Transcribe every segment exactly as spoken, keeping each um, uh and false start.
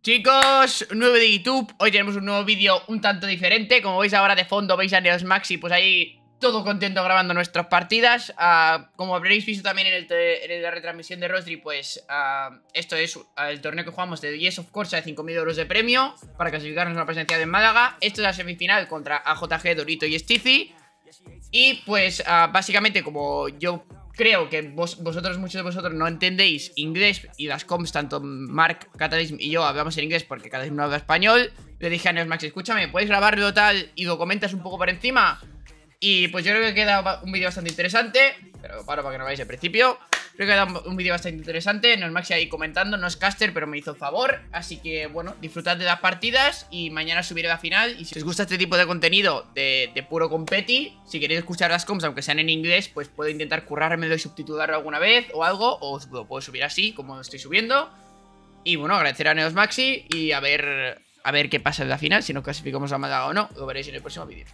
Chicos, un nuevo de YouTube. Hoy tenemos un nuevo vídeo un tanto diferente. Como veis ahora de fondo, veis a Neosmaxi, pues ahí todo contento grabando nuestras partidas. uh, Como habréis visto también en, el en la retransmisión de Rosary, pues uh, esto es uh, el torneo que jugamos de Yes of Corsa de cinco mil euros de premio para clasificarnos a una presencia de Málaga. Esto es la semifinal contra A J G, Dorito y Stizy. Y pues uh, básicamente como yo creo que vos, vosotros, muchos de vosotros no entendéis inglés y las comps, tanto Mark, Catalism y yo hablamos en inglés porque Catalism no habla español, le dije a Neosmaxi, escúchame, ¿puedes grabarlo tal y lo comentas un poco por encima? Y pues yo creo que queda un vídeo bastante interesante. Pero paro para que no veáis el principio. Creo que queda un vídeo bastante interesante. Neosmaxi ahí comentando, no es caster pero me hizo el favor. Así que bueno, disfrutad de las partidas y mañana subiré la final. Y si os gusta este tipo de contenido de, de puro competi, si queréis escuchar las comps aunque sean en inglés, pues puedo intentar currármelo y subtitularlo alguna vez o algo. O os lo puedo subir así como lo estoy subiendo. Y bueno, agradecer a Neosmaxi y a ver, a ver qué pasa en la final. Si nos clasificamos a Málaga o no, lo veréis en el próximo vídeo.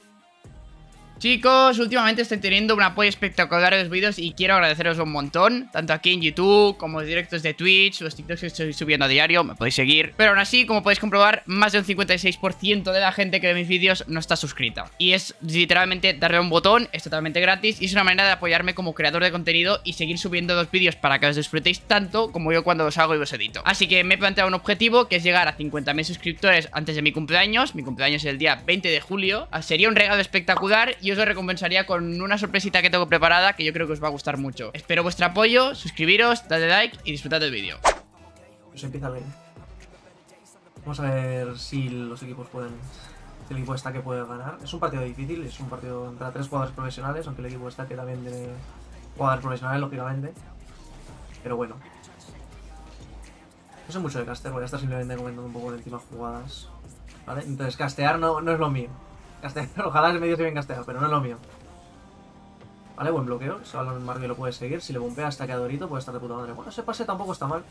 Chicos, últimamente estoy teniendo un apoyo espectacular en los vídeos y quiero agradeceros un montón, tanto aquí en YouTube como los directos de Twitch, los TikToks que estoy subiendo a diario, me podéis seguir. Pero aún así, como podéis comprobar, más de un cincuenta y seis por ciento de la gente que ve mis vídeos no está suscrita. Y es literalmente darle a un botón, es totalmente gratis y es una manera de apoyarme como creador de contenido y seguir subiendo los vídeos para que los disfrutéis tanto como yo cuando los hago y los edito. Así que me he planteado un objetivo que es llegar a cincuenta mil suscriptores antes de mi cumpleaños. Mi cumpleaños es el día veinte de julio. Sería un regalo espectacular y os lo recompensaría con una sorpresita que tengo preparada que yo creo que os va a gustar mucho. Espero vuestro apoyo, suscribiros, dadle like y disfrutad del vídeo. Pues empieza bien. Vamos a ver si los equipos pueden... Si el equipo está que puede ganar. Es un partido difícil, es un partido entre tres jugadores profesionales, aunque el equipo está que también tiene jugadores profesionales, lógicamente. Pero bueno. No sé mucho de caster, voy a estar simplemente comentando un poco de encima jugadas. ¿Vale? Entonces castear no, no es lo mío. Castear, ojalá el medio se bien casteado, pero no es lo mío. Vale, buen bloqueo. Ese balón Marvin lo puede seguir. Si le bombea hasta que a Dorito puede estar de puta madre. Bueno, ese pase tampoco está mal.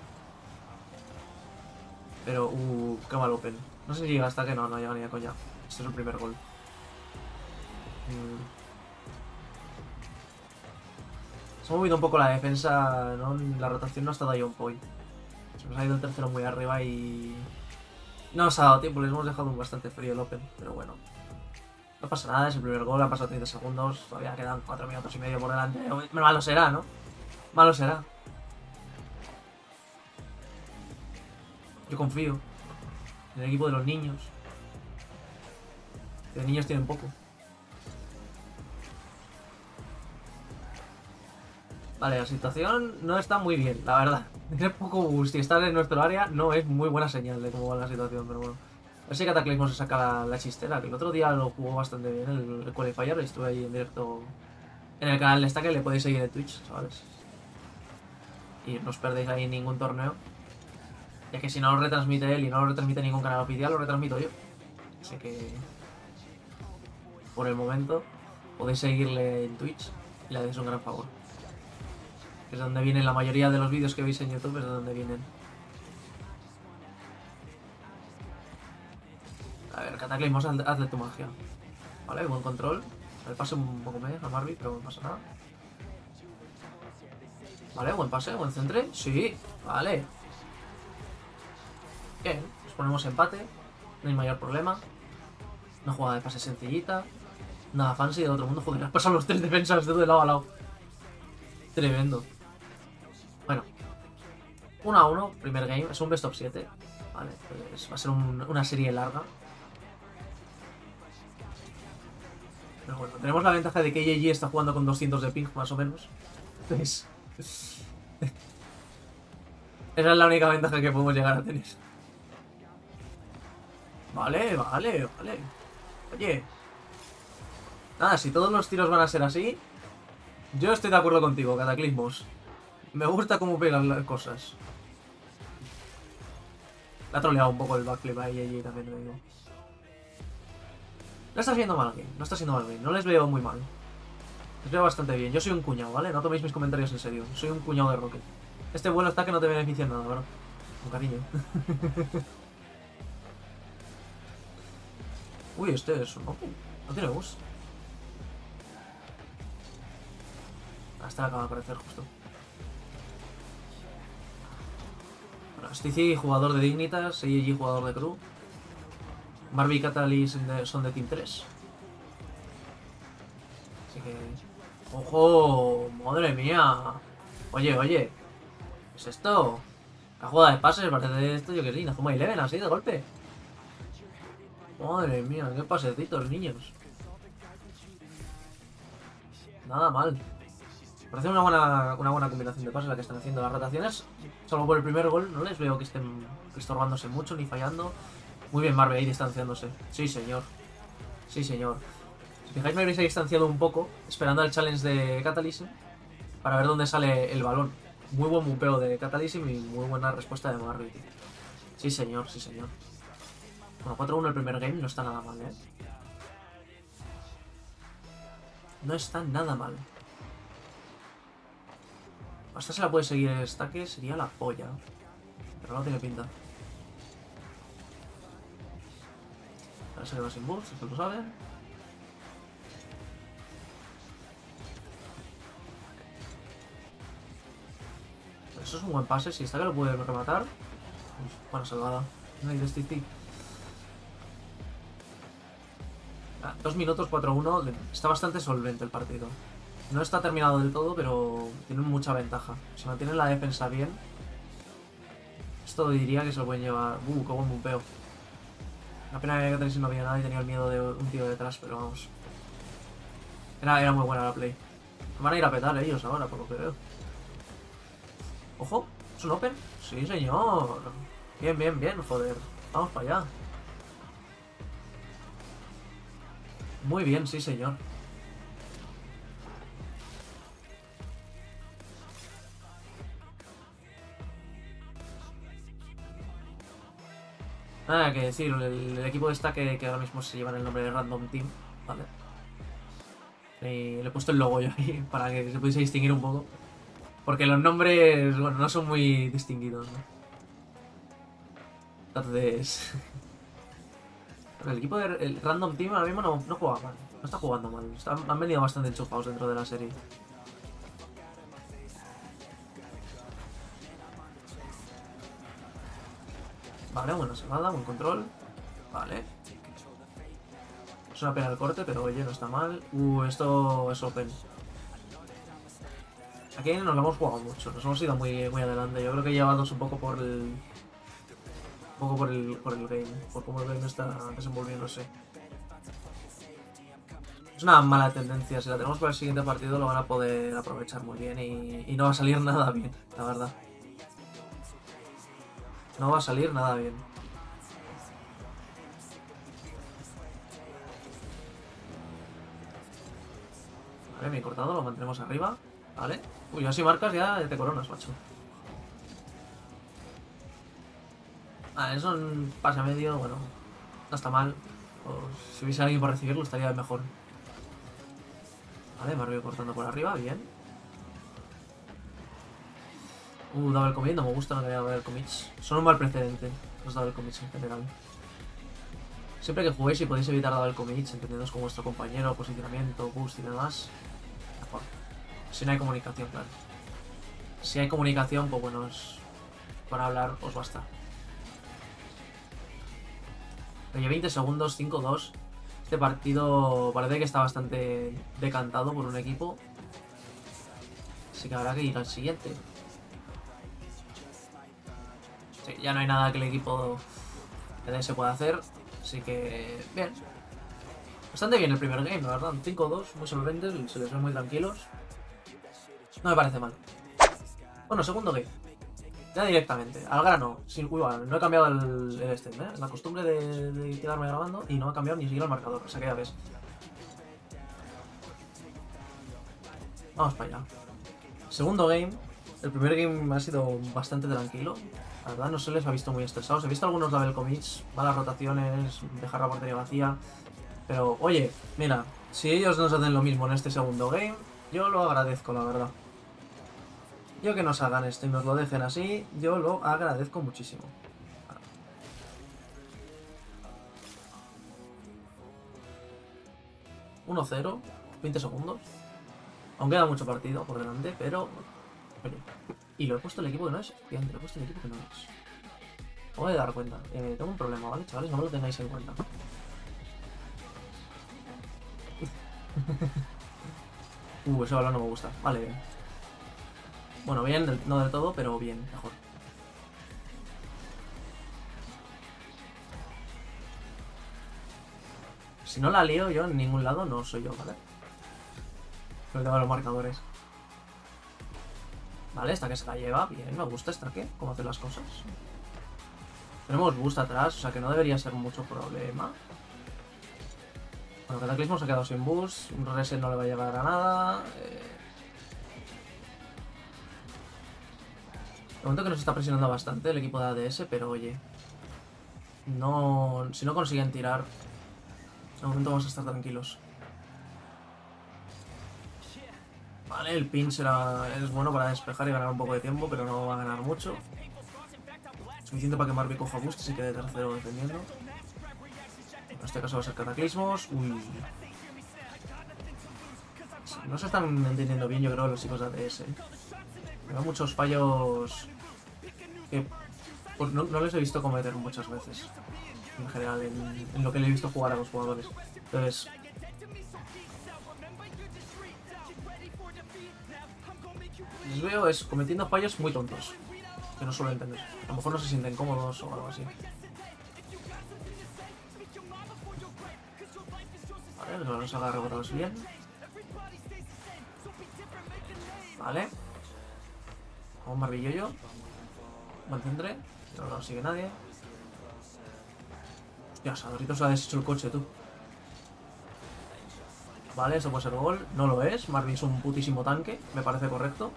Pero, uh, qué mal open. No sé si llega hasta que no, no llega ni de coña. Este es el primer gol. Mm. Se ha movido un poco la defensa, ¿no? La rotación no ha estado ahí on point. Se nos ha ido el tercero muy arriba y... no nos ha dado tiempo, les hemos dejado bastante frío el open, pero bueno. No pasa nada, es el primer gol, han pasado treinta segundos, todavía quedan cuatro minutos y medio por delante. Malo será, ¿no? Malo será. Yo confío en el equipo de los niños. Que de niños tienen poco. Vale, la situación no está muy bien, la verdad. Tener poco boost y estar en nuestro área no es muy buena señal de cómo va la situación, pero bueno. A ver si Cataclismo se saca la, la chistera, que el otro día lo jugó bastante bien el, el Qualifier. Estuve ahí en directo en el canal de esta, que le podéis seguir en Twitch, chavales. Y no os perdéis ahí ningún torneo. Ya que si no lo retransmite él y no lo retransmite ningún canal oficial, lo retransmito yo. Así que... por el momento podéis seguirle en Twitch y le hacéis un gran favor. Es donde vienen la mayoría de los vídeos que veis en YouTube, es de donde vienen. A ver, Cataclismos, haz, haz de tu magia. Vale, buen control. El pase un poco me a Marvin, pero no pasa nada. Vale, buen pase, buen centre. Sí, vale. Bien, nos ponemos empate. No hay mayor problema. Una jugada de pase sencillita. Nada fancy del otro mundo. Joder, has pasado los tres defensas de lado a lado. Tremendo. Bueno, uno a uno, primer game, es un best of siete. Vale, pues va a ser un, una serie larga. Pero bueno, tenemos la ventaja de que J G está jugando con doscientos de ping, más o menos. Entonces... esa es la única ventaja que podemos llegar a tener. Vale, vale, vale. Oye. Nada, si todos los tiros van a ser así... yo estoy de acuerdo contigo, Cataclismos. Me gusta cómo pegan las cosas. Le ha troleado un poco el backflip ahí, ahí también lo digo. No está siendo mal game, no está siendo mal game. No les veo muy mal. Les veo bastante bien. Yo soy un cuñado, ¿vale? No toméis mis comentarios en serio. Soy un cuñado de Rocket. Este vuelo está que no te beneficia en nada, bro. Con cariño. Uy, este es un... no, no tiene bus. Hasta acaba de aparecer justo. Stici, jugador de Dignitas, Seiji, jugador de Crew. Marby y Catalyst son de Team tres. Así que... ¡Ojo! ¡Madre mía! Oye, oye. ¿Qué es esto? La jugada de pases, parece de esto, yo que sí, Nazuma Eleven, así de golpe. Madre mía, qué pasecitos, niños. Nada mal. Parece una buena, una buena combinación de pases la que están haciendo las rotaciones. Salvo por el primer gol, no les veo que estén estorbándose mucho ni fallando. Muy bien Marvel ahí distanciándose. Sí, señor. Sí, señor. Si fijáis, me habréis distanciado un poco, esperando al challenge de Catalysm, para ver dónde sale el balón. Muy buen mupeo de Catalysm y muy buena respuesta de Marvel. Sí, señor, sí, señor. Bueno, cuatro uno el primer game no está nada mal, ¿eh? No está nada mal. Hasta se la puede seguir el estaque, sería la polla. Pero no tiene pinta. Ahora se le va sin buffs, esto lo saben. Eso es un buen pase, si está que lo puede rematar. Uf, buena salvada. No hay de Stici. Ah, dos minutos, cuatro uno. Está bastante solvente el partido. No está terminado del todo, pero tienen mucha ventaja. Si mantienen la defensa bien, esto diría que se lo pueden llevar. Uh, qué buen bumpeo. La pena que Catalysm no había nada y tenía el miedo de un tío detrás, pero vamos. Era, era muy buena la play. Van a ir a petar ellos ahora, por lo que veo. Ojo, ¿es un open? Sí, señor. Bien, bien, bien, joder. Vamos para allá. Muy bien, sí, señor. Nada que decir, el, el equipo de esta que, que ahora mismo se llevan el nombre de Random Team, ¿vale? Y le he puesto el logo yo ahí para que se pudiese distinguir un poco. Porque los nombres, bueno, no son muy distinguidos, ¿no? Entonces... el equipo de el Random Team ahora mismo no, no juega mal, no está jugando mal. Están, han venido bastante enchufados dentro de la serie. Vale, buena semana, buen control. Vale. Es una pena el corte, pero oye, no está mal. Uh, esto es open. Aquí nos lo hemos jugado mucho, nos hemos ido muy, muy adelante. Yo creo que llevados un poco por el... Un poco por el, por el game, por cómo el game está desenvolviéndose. Es una mala tendencia, si la tenemos para el siguiente partido lo van a poder aprovechar muy bien y, y no va a salir nada bien, la verdad. No va a salir nada bien. Vale, bien cortado, lo mantenemos arriba. Vale. Uy, así marcas ya te coronas, macho. Vale, eso es un pase a medio, bueno, no está mal. O si hubiese alguien para recibirlo estaría mejor. Vale, Mario cortando por arriba, bien. Uh, double commit, no me gusta no que haya double commits. Son un mal precedente los double commits en general. Siempre que juguéis y podéis evitar double commits, entendidos con vuestro compañero, posicionamiento, boost y demás, mejor. Si no hay comunicación, claro. Si hay comunicación, pues bueno, es... para hablar os basta. Oye, veinte segundos, cinco dos. Este partido parece que está bastante decantado por un equipo. Así que habrá que ir al siguiente. Sí, ya no hay nada que el equipo se pueda hacer. Así que, bien. Bastante bien el primer game, la verdad. cinco dos, muy solventes, se les ve muy tranquilos. No me parece mal. Bueno, segundo game. Ya directamente, al grano. Sin, uy, vale, no he cambiado el, el este, ¿eh? La costumbre de, de quedarme grabando y no he cambiado ni siquiera el marcador. O sea que ya ves. Vamos para allá. Segundo game. El primer game ha sido bastante tranquilo. La verdad no se les ha visto muy estresados. He visto algunos double commits, malas rotaciones, dejar la portería vacía. Pero, oye, mira, si ellos nos hacen lo mismo en este segundo game, yo lo agradezco, la verdad. Yo que nos hagan esto y nos lo dejen así, yo lo agradezco muchísimo. uno cero, veinte segundos. Aún queda mucho partido por delante, pero... Oye, y lo he puesto el equipo que no es. Bien, lo he puesto el equipo que no es. acabo de dar cuenta. Eh, tengo un problema, ¿vale, chavales? No me lo tengáis en cuenta. uh, ese balón no me gusta. Vale, bien. Bueno, bien, del, no del todo, pero bien, mejor. Si no la lío yo en ningún lado, no soy yo, ¿vale? Pero tengo los marcadores. Vale, esta que se la lleva. Bien, me gusta esta que, cómo hace las cosas. Tenemos boost atrás, o sea que no debería ser mucho problema. Bueno, Cataclismo se ha quedado sin boost. Un reset no le va a llevar a nada. Eh... De momento que nos está presionando bastante el equipo de A D S, pero oye. No. Si no consiguen tirar. De momento vamos a estar tranquilos. Vale, el pin será, es bueno para despejar y ganar un poco de tiempo, pero no va a ganar mucho. Suficiente para que Marby coja boost y se quede tercero defendiendo. En este caso va a ser Cataclismos. Uy. No se están entendiendo bien, yo creo, los chicos de A D S. Hay muchos fallos que pues, no, no les he visto cometer muchas veces. En general, en, en lo que le he visto jugar a los jugadores. Entonces... les veo es cometiendo fallos muy tontos. Que no suelo entender. A lo mejor no se sienten cómodos o algo así. Vale, los vamos a agarrar rebotados bien. Vale. Vamos Marbillo yo. Mantendré. No lo sigue nadie. Hostia, Sadorito se ha deshecho el coche, tú. Vale, eso puede ser gol. No lo es. Marby es un putísimo tanque. Me parece correcto.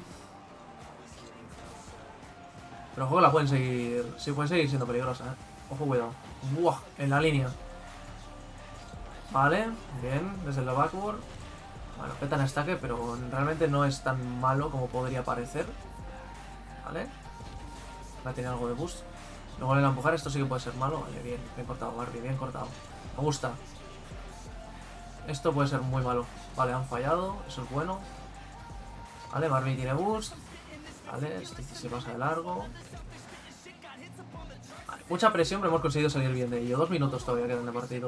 Pero ojo que la pueden seguir. Sí, pueden seguir siendo peligrosa, eh. Ojo, cuidado. Buah, en la línea. Vale, bien, desde el backward. Bueno, petan estaque, pero realmente no es tan malo como podría parecer. Vale. Va a tener algo de boost. Luego le a empujar, esto sí que puede ser malo. Vale, bien, bien cortado, Barbie, bien cortado. Me gusta. Esto puede ser muy malo. Vale, han fallado, eso es bueno. Vale, Barbie tiene boost. Vale, este se pasa de largo. Vale, mucha presión, pero hemos conseguido salir bien de ello. Dos minutos todavía quedan de partido.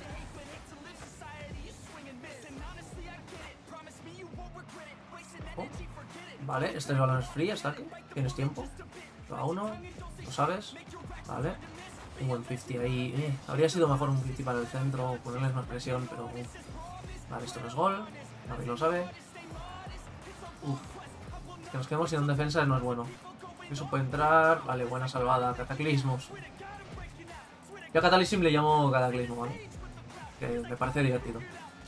Oh. Vale, este balón es free, hasta aquí. Tienes tiempo. A uno, lo sabes. Vale. Un buen cincuenta ahí. Eh, habría sido mejor un cincuenta para el centro, ponerles más presión, pero... Uf. Vale, esto no es gol. Nadie lo sabe. Uf. Que nos quedemos sin un defensa no es bueno. Eso puede entrar. Vale, buena salvada. Cataclismos. Yo a Cataclism le llamo Cataclismo, ¿vale? Que me parece divertido.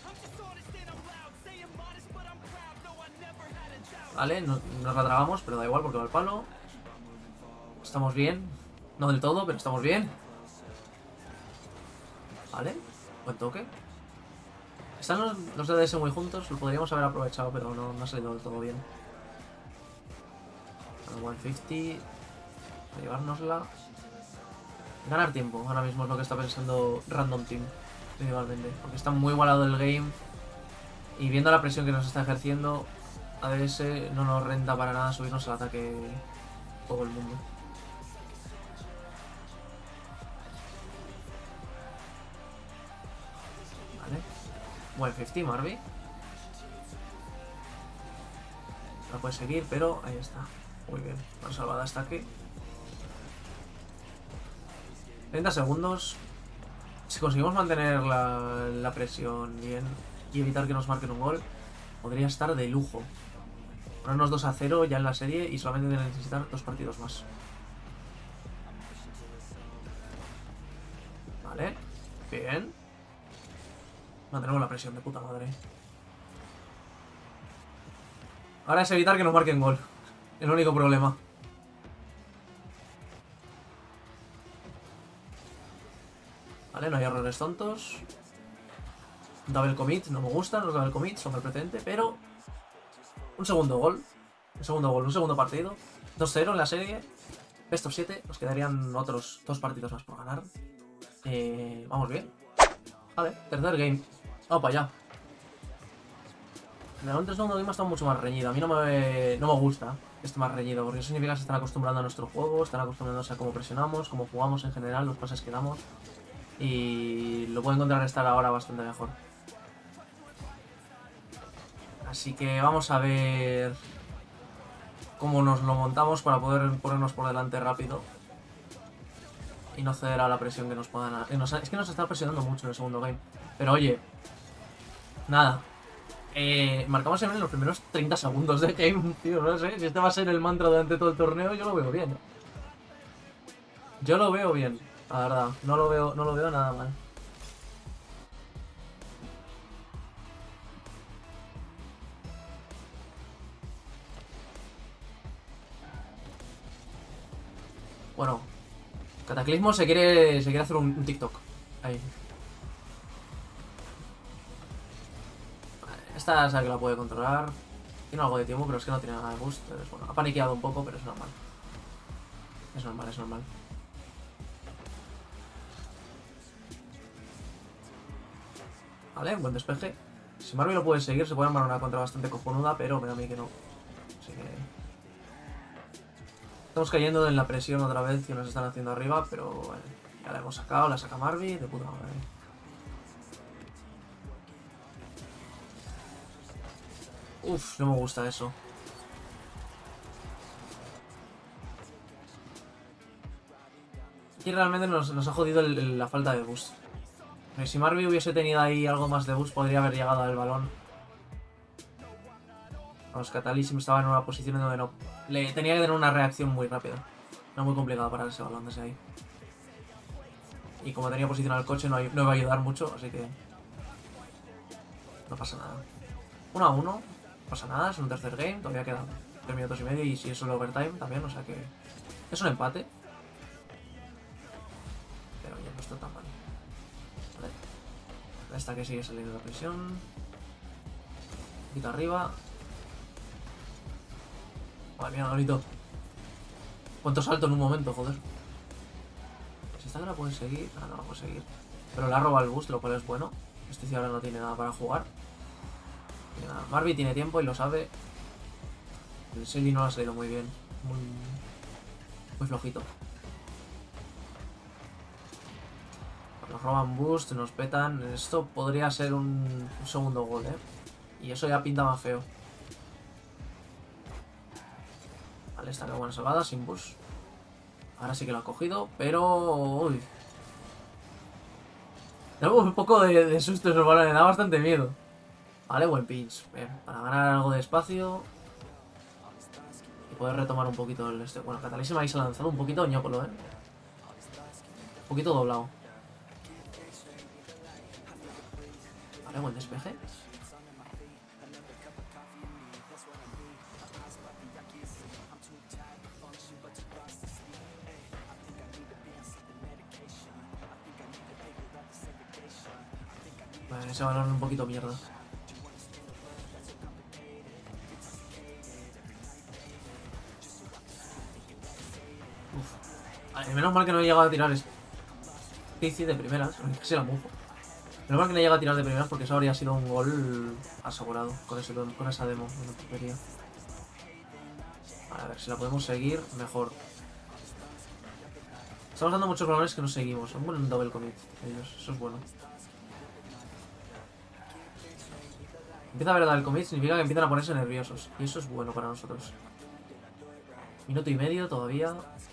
Vale, no, nos la tragamos, pero da igual porque va al palo. Estamos bien. No del todo, pero estamos bien. Vale, buen toque. Están los, los D D S muy juntos, lo podríamos haber aprovechado, pero no, no ha salido del todo bien. ciento cincuenta. A llevárnosla. Ganar tiempo, ahora mismo es lo que está pensando Random Team, principalmente. Porque está muy igualado el game. Y viendo la presión que nos está ejerciendo, A D S no nos renta para nada subirnos al ataque todo el mundo. Vale. Buen cincuenta, Marby. No puede seguir, pero ahí está. Muy bien. Una salvada hasta aquí. treinta segundos. Si conseguimos mantener la, la presión bien y evitar que nos marquen un gol, podría estar de lujo. Ponernos dos a cero ya en la serie y solamente necesitar dos partidos más. Vale. Bien. Mantenemos la presión de puta madre. Ahora es evitar que nos marquen gol. El único problema. Vale, no hay errores tontos. Double commit, no me gustan los double commits, son el precedente, pero... Un segundo gol. Un segundo gol, un segundo partido. dos cero en la serie. Best of siete, nos quedarían otros dos partidos más por ganar. Eh, vamos bien. Vale, tercer game. Vamos para allá. Realmente el segundo game está mucho más reñido. A mí no me, no me gusta que esté más reñido, porque eso significa que se están acostumbrando a nuestro juego, están acostumbrándose a cómo presionamos, cómo jugamos en general, los pases que damos. Y lo pueden contrarrestar ahora bastante mejor. Así que vamos a ver cómo nos lo montamos para poder ponernos por delante rápido. Y no ceder a la presión que nos puedan... Que nos, es que nos está presionando mucho en el segundo game. Pero oye, nada. Eh, marcamos en los primeros treinta segundos de game, tío, no sé. Si este va a ser el mantra durante todo el torneo, yo lo veo bien. Yo lo veo bien, la verdad. No lo veo, no lo veo nada mal. Bueno, Cataclismo se quiere, se quiere hacer un, un TikTok. Ahí. Esta sabe que la puede controlar. Tiene algo de tiempo, pero es que no tiene nada de boost. Entonces, bueno, ha paniqueado un poco, pero es normal. Es normal, es normal. Vale, buen despeje. Si Marvel lo puede seguir, se puede armar una contra bastante cojonuda, pero me da a mí que no. Así que... estamos cayendo en la presión otra vez que nos están haciendo arriba, pero bueno, ya la hemos sacado, la saca Marvi, de puta madre. Uf, no me gusta eso. Aquí realmente nos, nos ha jodido el, el, la falta de boost. Pero si Marvi hubiese tenido ahí algo más de boost, podría haber llegado al balón. Vamos, Catalysm estaba en una posición en donde no... Le tenía que tener una reacción muy rápida. Era muy complicado parar ese balón desde ahí. Y como tenía posicionado el coche, no, no iba a ayudar mucho, así que... no pasa nada. uno a uno. No pasa nada, es un tercer game, todavía quedan tres minutos y medio y si es solo overtime también, o sea que es un empate. Pero ya no está tan mal. Vale. Esta que sigue saliendo de la presión. Un poquito arriba. Madre mía, Dorito. Cuánto salto en un momento, joder. Si esta que la pueden seguir. Ah, no la puede seguir. Pero la roba el boost, lo cual es bueno. Este sí ahora no tiene nada para jugar. Marvi tiene tiempo y lo sabe. El Selly no lo ha salido muy bien. Muy, muy flojito. Nos roban boost, nos petan. Esto podría ser un, un segundo gol, ¿eh? Y eso ya pinta más feo. Vale, esta que buena salvada, sin boost. Ahora sí que lo ha cogido, pero... uy. Da un poco de, de susto esos balones, da bastante miedo. Vale, buen pinch. Bien, para ganar algo de espacio. Y poder retomar un poquito el este. Bueno, Catalysm ahí se ha lanzado un poquito ñócolo, ¿eh? Un poquito doblado. Vale, buen despeje. Vale, ese balón un poquito mierda. Vale, menos mal que no he llegado a tirar Stacy de primeras, casi la mufo. Menos mal que no he llegado a tirar de primeras porque eso habría sido un gol asegurado con, ese, con esa demo. No quería. Vale, a ver si la podemos seguir mejor. Estamos dando muchos balones que no seguimos. Son un double commit ellos, eso es bueno. Empieza a ver el commit, significa que empiezan a ponerse nerviosos. Y eso es bueno para nosotros. Minuto y medio todavía.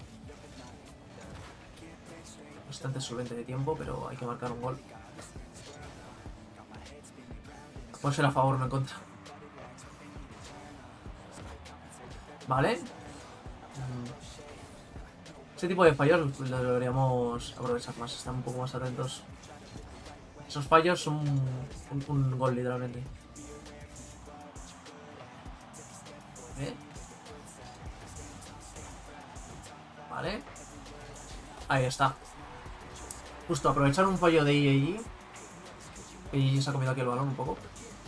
Bastante solvente de tiempo, pero hay que marcar un gol. Puede ser a favor, no en contra. Vale. Ese tipo de fallos lo deberíamos aprovechar más. Estar un poco más atentos. Esos fallos son un, un gol, literalmente. ¿Eh? Vale. Ahí está. Justo, aprovechar un fallo de I A G. Y se ha comido aquí el balón un poco.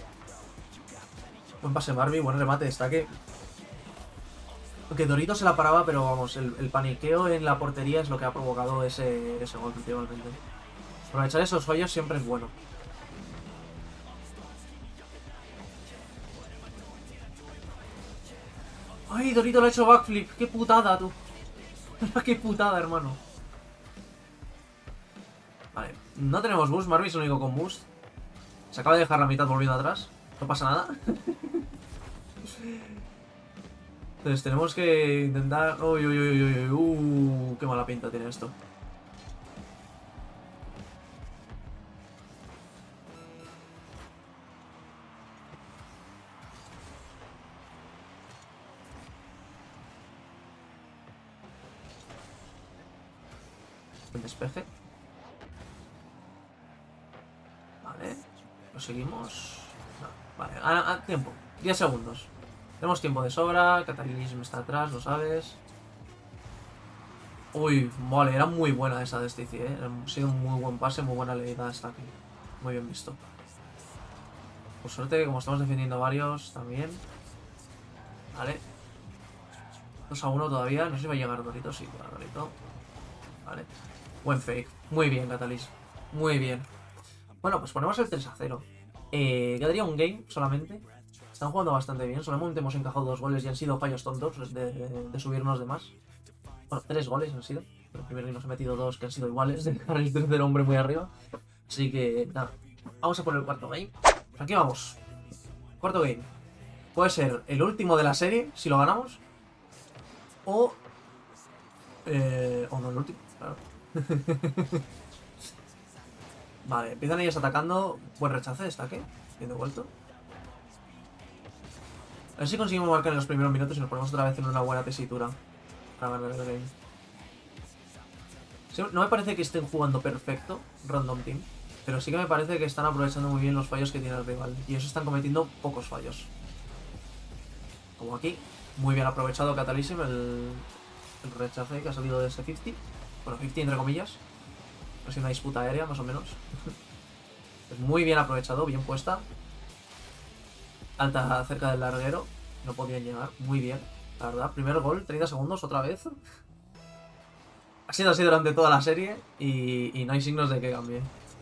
Buen pase Marvi, buen remate, destaque. Aunque Dorito se la paraba, pero vamos, el, el paniqueo en la portería es lo que ha provocado ese, ese gol principalmente. Aprovechar esos fallos siempre es bueno. ¡Ay, Dorito le ha hecho backflip! ¡Qué putada, tú! ¡Qué putada, hermano! Vale, no tenemos boost. Marby es el único con boost. Se acaba de dejar la mitad volviendo atrás. No pasa nada. Entonces tenemos que intentar... Uy, uy, uy, uy, uy, uh, qué mala pinta tiene esto. El despeje. Vale. Lo seguimos. No, vale, a, a tiempo. diez segundos. Tenemos tiempo de sobra. Cataclismo está atrás, lo sabes. Uy, vale, era muy buena esa de Stacy, eh. Ha sido un muy buen pase, muy buena leída hasta aquí. Muy bien visto. Por suerte, como estamos defendiendo varios también. Vale. dos a uno todavía. No sé si va a llegar Dorito. Sí, va Dorito. Vale. Buen fake. Muy bien, Catalyst. Muy bien. Bueno, pues ponemos el tres a cero. Eh, quedaría un game solamente. Están jugando bastante bien. Solamente hemos encajado dos goles y han sido fallos tontos de, de, de subirnos de más. Bueno, tres goles han sido. Pero primero nos ha metido dos que han sido iguales. De dejar el tercer hombre muy arriba. Así que, nada. Vamos a poner el cuarto game. Aquí vamos. Cuarto game. Puede ser el último de la serie, si lo ganamos. O... Eh, o no el último, claro. Vale, empiezan ellos atacando. Buen rechace, destaque. Bien devuelto. A ver si conseguimos marcar en los primeros minutos y nos ponemos otra vez en una buena tesitura para ganar el game. Sí, no me parece que estén jugando perfecto Random Team, pero sí que me parece que están aprovechando muy bien los fallos que tiene el rival. Y eso están cometiendo pocos fallos. Como aquí. Muy bien aprovechado Catalysm el, el rechace que ha salido de ese cincuenta. Bueno, cincuenta entre comillas. Ha sido una disputa aérea, más o menos. Es muy bien aprovechado, bien puesta. Alta cerca del larguero. No podían llegar. Muy bien, la verdad. Primer gol, treinta segundos, otra vez. Ha sido así durante toda la serie. Y, y no hay signos de que cambie.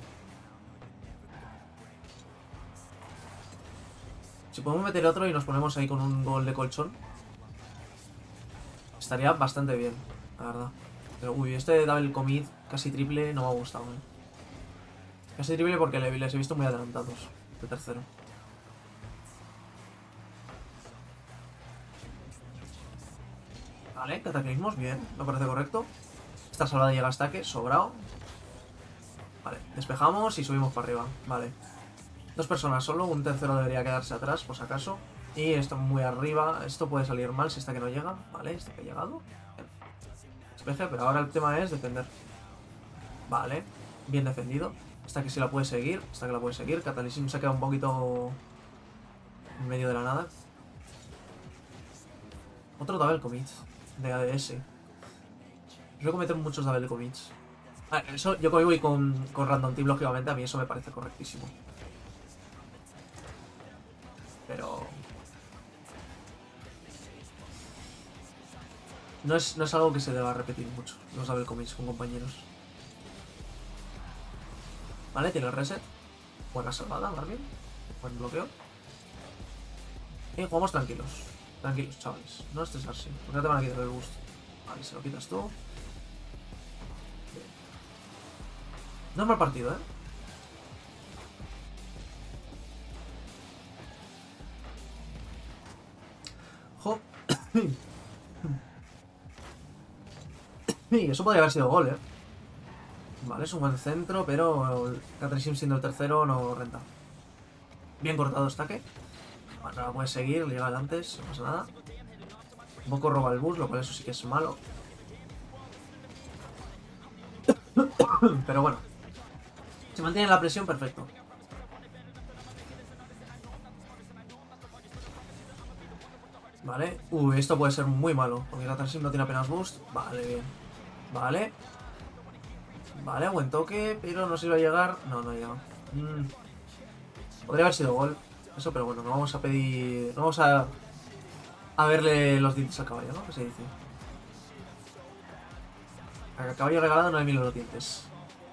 Si podemos meter otro y nos ponemos ahí con un gol de colchón, estaría bastante bien, la verdad. Pero uy, este double commit casi triple no me ha gustado, eh. Casi triple porque les he visto muy adelantados. De tercero. Vale, cataclismos, bien, me parece correcto. Esta salvada llega hasta que, sobrado. Vale, despejamos y subimos para arriba. Vale. Dos personas solo, un tercero debería quedarse atrás, por si acaso. Y esto muy arriba, esto puede salir mal si esta que no llega. Vale, este que ha llegado. Bien. Despeje, pero ahora el tema es defender. Vale, bien defendido. Esta que sí la puede seguir, esta que la puede seguir. Catalysm se queda un poquito en medio de la nada. Otro double commit de A D S. Quiero cometer muchos double commits. Ah, eso, yo como voy con, con Random Team, lógicamente, a mí eso me parece correctísimo. Pero... No es, no es algo que se deba repetir mucho, los double commits con compañeros. Vale, tiene el reset. Buena salvada, Marvin. Buen bloqueo. Y jugamos tranquilos. Tranquilos, chavales. No estresarse, porque no te van a quitar el boost. Vale, se lo quitas tú. Bien. No es mal partido, ¿eh? Jo. Y eso podría haber sido gol, ¿eh? Vale, es un buen centro, pero Catalysm siendo el tercero no renta. Bien cortado destaque. Bueno, ahora puede seguir, llega antes, no pasa nada. Un poco roba el bus, lo cual eso sí que es malo. Pero bueno. Se mantiene la presión, perfecto. Vale. Uy, esto puede ser muy malo, porque Catalysm no tiene apenas boost. Vale, bien. Vale. Vale, buen toque, pero no sé si va a llegar. No, no ha llegado. Mm. Podría haber sido gol. Eso, pero bueno, no vamos a pedir... No vamos a... A verle los dientes al caballo, ¿no? ¿Qué se dice? A caballo regalado no hay mil los dientes.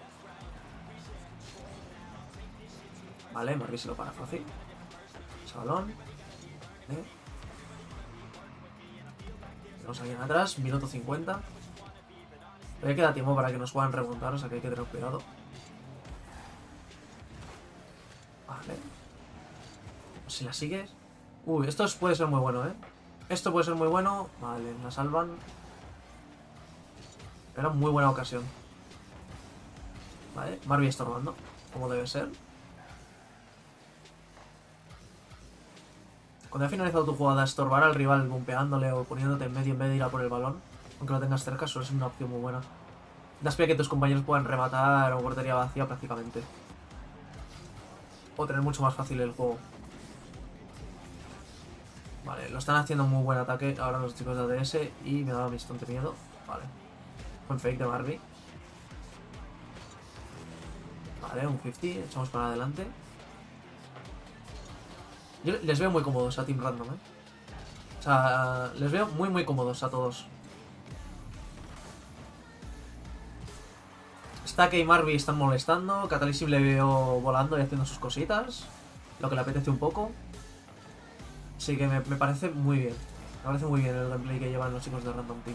Vale, Marby se lo para fácil. Ese balón. ¿Eh? Tenemos aquí atrás, minuto cincuenta. Todavía queda tiempo para que nos puedan remontar, o sea que hay que tener cuidado. Vale. Si la sigues. Uy, esto puede ser muy bueno, ¿eh? Esto puede ser muy bueno. Vale, la salvan. Era muy buena ocasión. Vale, Marby estorbando, como debe ser. Cuando has finalizado tu jugada, estorbar al rival bumpeándole o poniéndote en medio en vez de ir a por el balón, aunque lo tengas cerca, suele ser una opción muy buena. Das pie a que tus compañeros puedan rematar o portería vacía prácticamente. O tener mucho más fácil el juego. Vale, lo están haciendo un muy buen ataque ahora los chicos de A D S y me da bastante miedo. Vale. Buen fake de Marby. Vale, un cincuenta, echamos para adelante. Yo les veo muy cómodos a Team Random, ¿eh? O sea, les veo muy muy cómodos a todos. Stake y Marby están molestando. Catalysim le veo volando y haciendo sus cositas. Lo que le apetece un poco. Así que me, me parece muy bien. Me parece muy bien el gameplay que llevan los chicos de Random Team.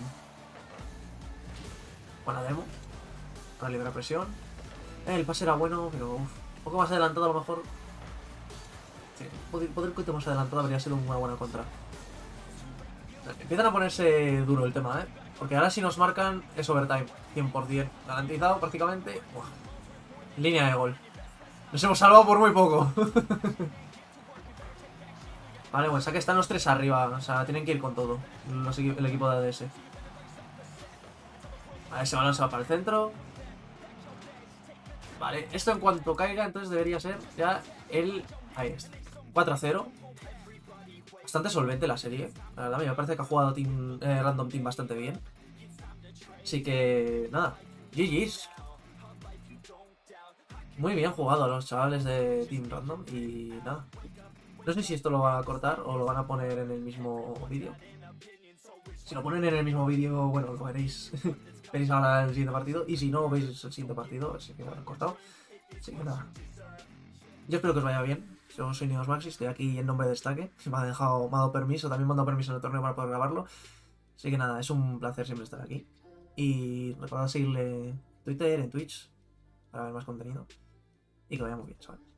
Buena demo. Para liberar presión. Eh, el pase era bueno, pero uf, un poco más adelantado a lo mejor. Sí, poder, poder un poquito más adelantado habría sido una buena contra. Empiezan a ponerse duro el tema, ¿eh? Porque ahora si nos marcan es overtime, cien por cien. Garantizado prácticamente. Buah. Línea de gol. Nos hemos salvado por muy poco. Vale, pues que están los tres arriba. O sea, tienen que ir con todo. Los, el equipo de A D S. Vale, ese balón se va para el centro. Vale, esto en cuanto caiga, entonces debería ser ya el... Ahí está. cuatro a cero. Bastante solvente la serie. La verdad, me parece que ha jugado team, eh, Random Team bastante bien. Así que, nada. G G's. Muy bien jugado a los chavales de Team Random. Y nada. No sé si esto lo van a cortar o lo van a poner en el mismo vídeo. Si lo ponen en el mismo vídeo, bueno, lo veréis. Veréis ahora el siguiente partido. Y si no, veis el siguiente partido. Así que lo han cortado. Así que nada. Yo espero que os vaya bien. Yo soy Neosmaxi, estoy aquí en nombre de Stake. Me ha dejado, me ha dado permiso, también me ha dado permiso en el torneo para poder grabarlo. Así que nada, es un placer siempre estar aquí. Y recordad seguirle en Twitter, en Twitch, para ver más contenido. Y que vaya muy bien, chavales.